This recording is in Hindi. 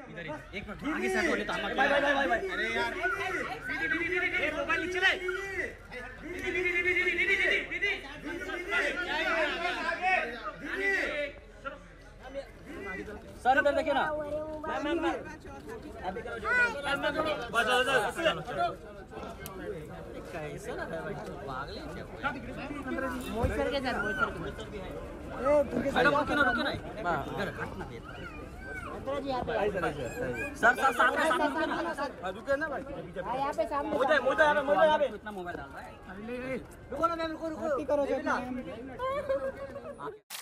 इधर एक मिनट आगे से हटो ले तो हम भाई अरे यार ये मोबाइल नीचे ले सर इधर देखिए ना मैम अभी करो चलो कैसा ना है भाई पागल है क्या मोहित सर के साथ मोहित सर भी है मैडम रुके ना इधर हट ना दे जी यहां पे सर सामने ना रुके ना भाई यहां पे सामने मोजा इतना मोबाइल डाल रहा है अरे रुको ना मैम रुको करो